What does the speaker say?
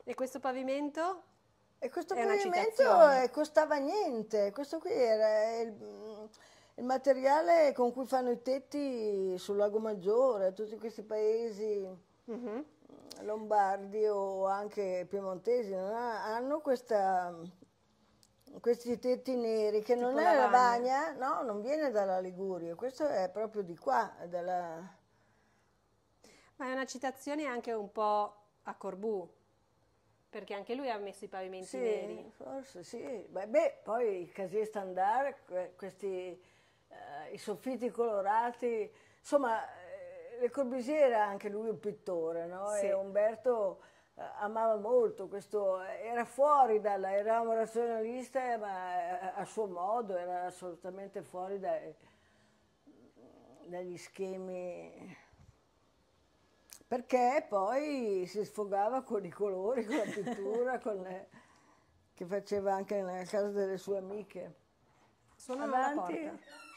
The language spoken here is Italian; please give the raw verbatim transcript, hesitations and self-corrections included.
E questo pavimento? E questo È una pavimento citazione. eh, costava niente, questo qui era il, il materiale con cui fanno i tetti sul Lago Maggiore, tutti questi paesi Mhm. lombardi o anche piemontesi non ha- hanno questa, questi tetti neri che non Tipo è lavagna. lavagna, no, non viene dalla Liguria, questo è proprio di qua, dalla... Ma è una citazione anche un po' a Corbu, perché anche lui ha messo i pavimenti Sì, neri. forse sì. Beh, beh, poi i casier standard, que- questi, eh, i soffitti colorati, insomma, eh, Le Corbusier era anche lui un pittore, no? E Sì. Umberto eh, amava molto questo, era fuori dalla, era un razionalista, ma eh, a suo modo, era assolutamente fuori dai- dagli schemi, perché poi si sfogava con i colori, con la pittura, con le- che faceva anche nella casa delle sue amiche. Suonano alla Avanti. porta.